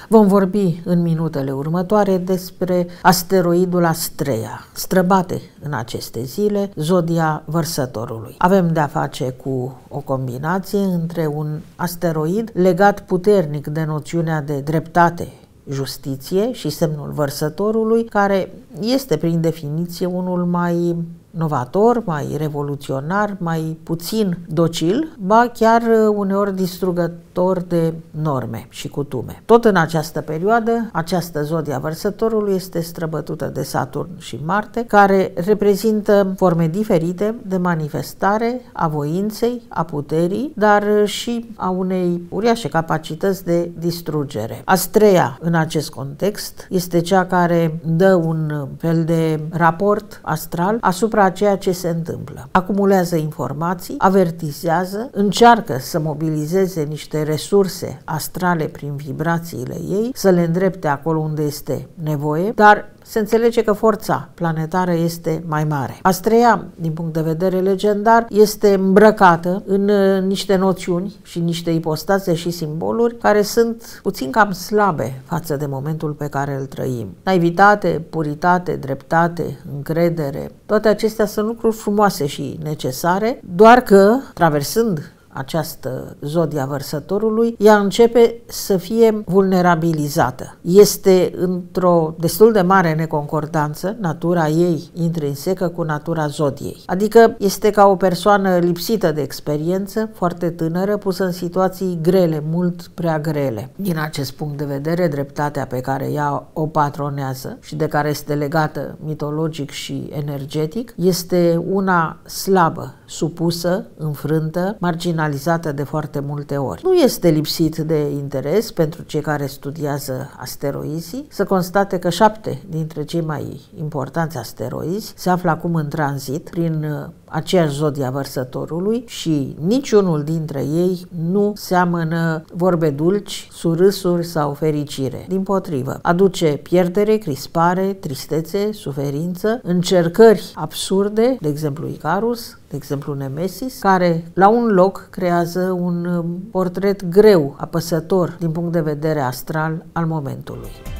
Vom vorbi în minutele următoare despre asteroidul Astrea, străbate în aceste zile zodia Vărsătorului. Avem de-a face cu o combinație între un asteroid legat puternic de noțiunea de dreptate, justiție și semnul Vărsătorului, care este prin definiție unul mai novator, mai revoluționar, mai puțin docil, ba chiar uneori distrugător de norme și cutume. Tot în această perioadă, această zodia Vărsătorului este străbătută de Saturn și Marte, care reprezintă forme diferite de manifestare a voinței, a puterii, dar și a unei uriașe capacități de distrugere. Astrea, în acest context, este cea care dă un fel de raport astral asupra a ceea ce se întâmplă. Acumulează informații, avertizează, încearcă să mobilizeze niște resurse astrale prin vibrațiile ei, să le îndrepte acolo unde este nevoie, dar se înțelege că forța planetară este mai mare. Astrea, din punct de vedere legendar, este îmbrăcată în niște noțiuni și niște ipostaze și simboluri care sunt puțin cam slabe față de momentul pe care îl trăim. Naivitate, puritate, dreptate, încredere, toate acestea sunt lucruri frumoase și necesare, doar că, traversând această zodia Vărsătorului, ea începe să fie vulnerabilizată. Este într-o destul de mare neconcordanță, natura ei intrinsecă cu natura zodiei. Adică este ca o persoană lipsită de experiență, foarte tânără, pusă în situații grele, mult prea grele. Din acest punct de vedere, dreptatea pe care ea o patronează și de care este legată mitologic și energetic, este una slabă, supusă, înfrântă, marginalizată de foarte multe ori. Nu este lipsit de interes pentru cei care studiază asteroizii să constate că 7 dintre cei mai importanți asteroizi se află acum în tranzit prin aceeași zodia Vărsătorului și niciunul dintre ei nu seamănă vorbe dulci, surâsuri sau fericire. Dimpotrivă, aduce pierdere, crispare, tristețe, suferință, încercări absurde, de exemplu Icarus, de exemplu Nemesis, care la un loc creează un portret greu, apăsător din punct de vedere astral al momentului.